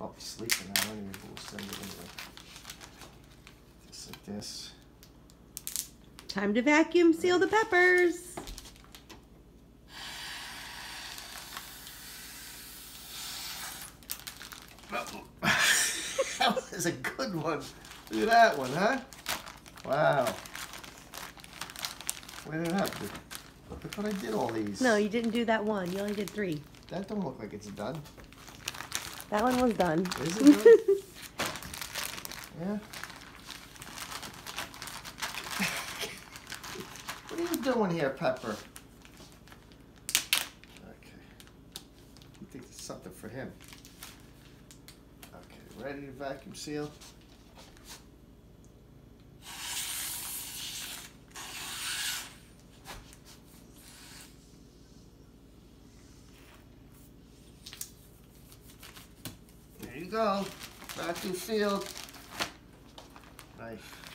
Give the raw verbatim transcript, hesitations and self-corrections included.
probably sleeping now anyway, but we'll send it anyway. Just like this. Time to vacuum seal the peppers. That was a good one. Look at that one, huh? Wow. Where did it happen? Look what I did all these. No, you didn't do that one. You only did three. That don't look like it's done. That one was done. Is it done? Yeah. What are you doing here, Pepper? Okay. I think it's something for him. Okay, ready to vacuum seal? There you go. Vacuum sealed. Nice.